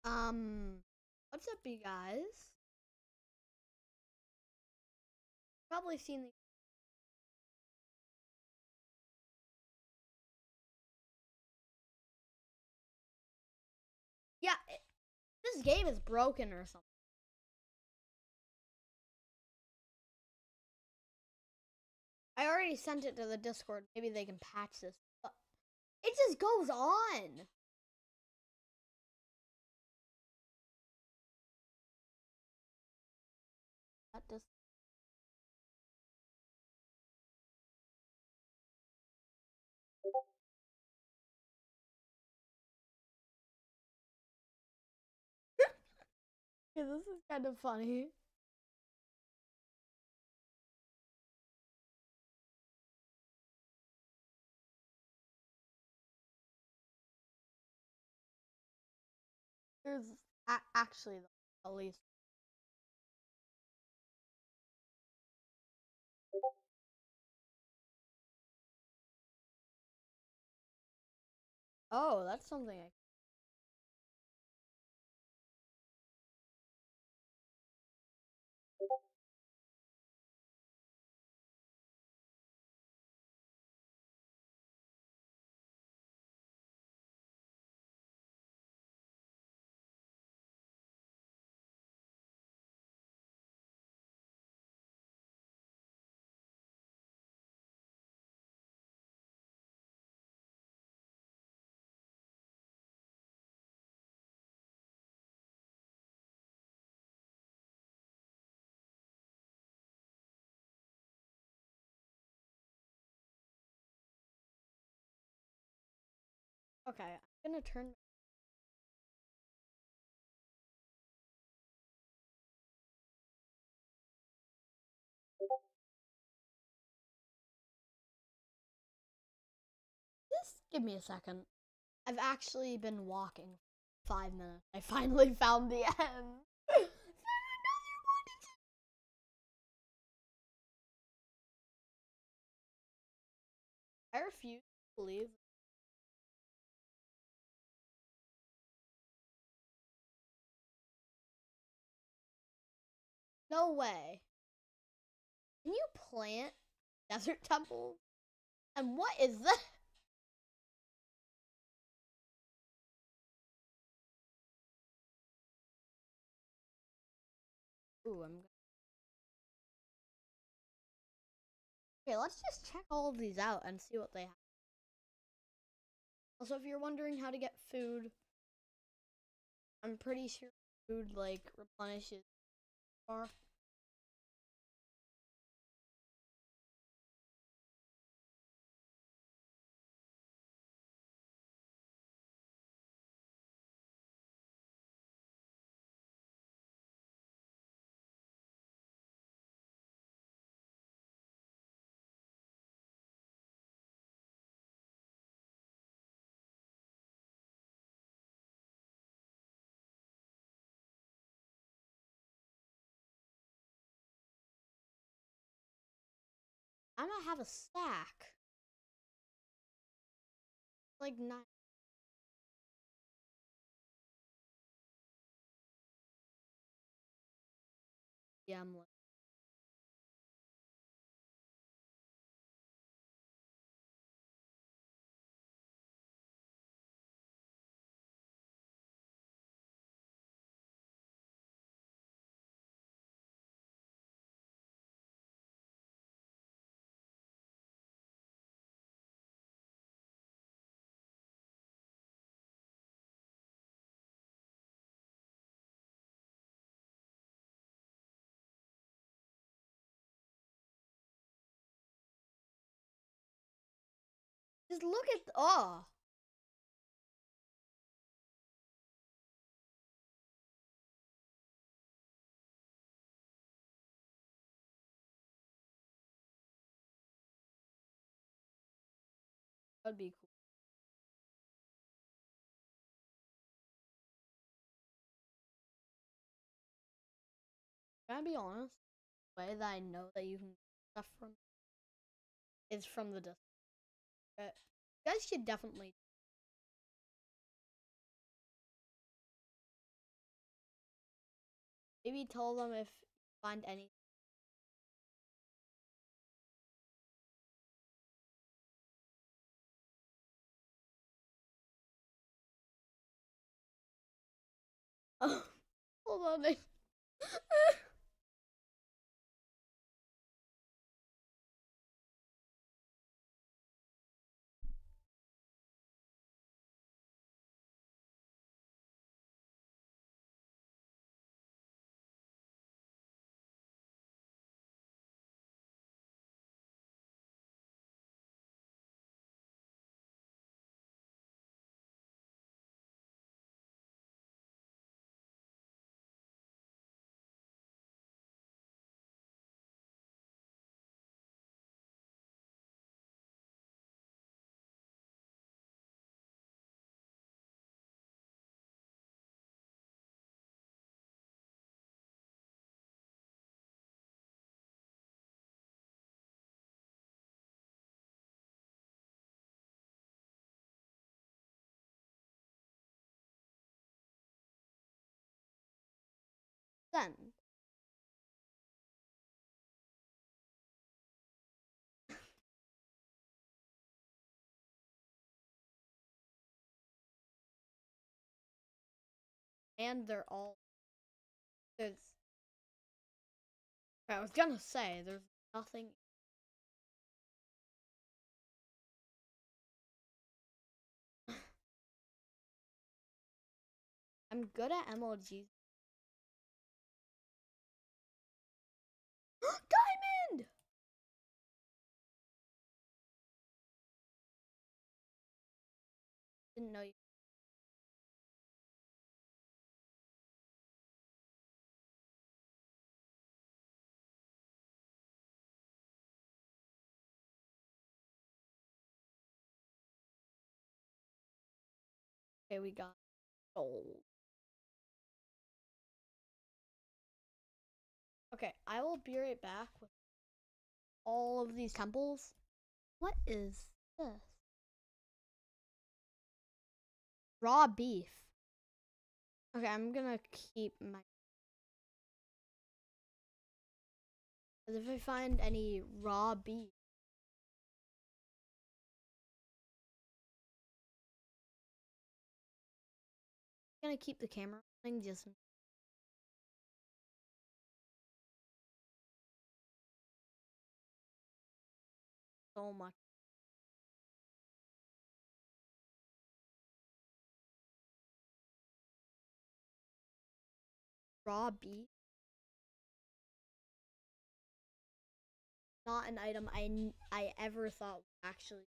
What's up, you guys? Probably seen the. Yeah, this game is broken or something. I already sent it to the Discord. Maybe they can patch this. But it just goes on. That just. Yeah, this is kind of funny. There's actually at least. Oh, that's something I. Okay, I'm gonna turn. Just give me a second. I've actually been walking 5 minutes. I finally found the end. I refuse to believe. No way. Can you plant desert temple? And what is that? Ooh, okay, let's just check all of these out and see what they have. Also, if you're wondering how to get food, I'm pretty sure food like replenishes bar. I'm gonna have a stack. Like nine. Yeah, I'm like, just look at oh, that'd be cool. Can I be honest? The way that I know that you can get stuff from is from the Discord. You guys should definitely. Maybe tell them if you find any. Oh, hold on. Then and they're all there's. I was gonna say there's nothing. I'm good at emojis. Diamond! Didn't know you. Okay, we got gold. Okay, I will be right back with all of these temples. What is this? Raw beef. Okay, I'm gonna keep my. As if I find any raw beef. I'm gonna keep the camera running just so much. Raw beef. Not an item I ever thought actually.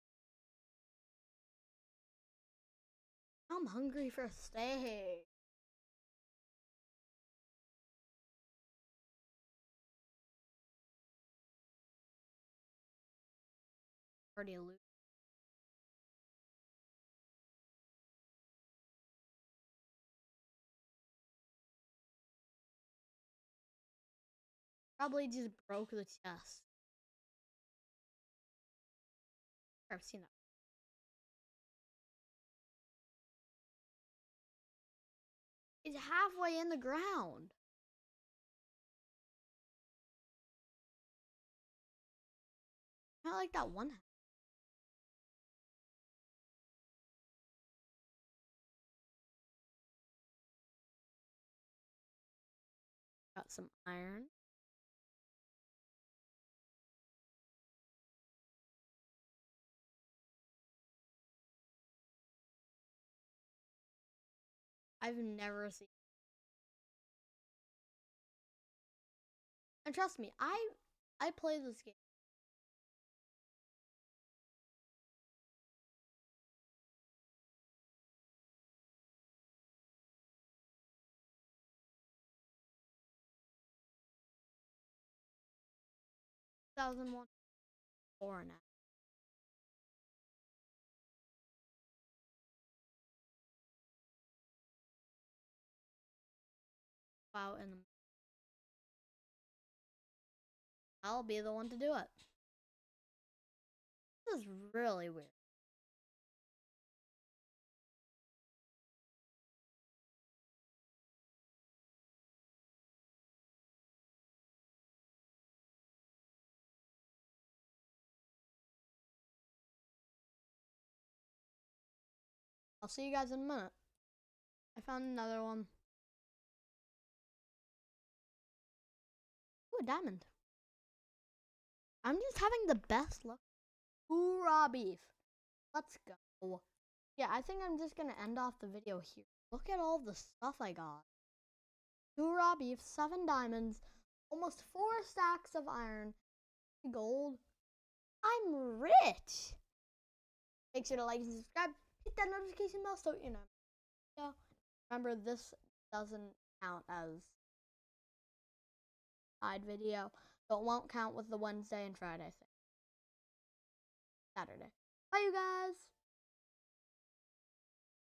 I'm hungry for steak. Already loot. Probably just broke the chest. I've seen that. It's halfway in the ground. I like that one. Got some iron. I've never seen. And trust me, I play this game. Two 2001 or now. Wow, and I'll be the one to do it. This is really weird. I'll see you guys in a minute. I found another one. Ooh, a diamond. I'm just having the best luck. Hoorah beef. Let's go. Yeah, I think I'm just gonna end off the video here. Look at all the stuff I got. 2 raw beef, 7 diamonds, almost 4 stacks of iron, gold. I'm rich! Make sure to like and subscribe. Hit that notification bell so you know. Remember, this doesn't count as side video, so it won't count with the Wednesday and Friday thing. Saturday. Bye, you guys!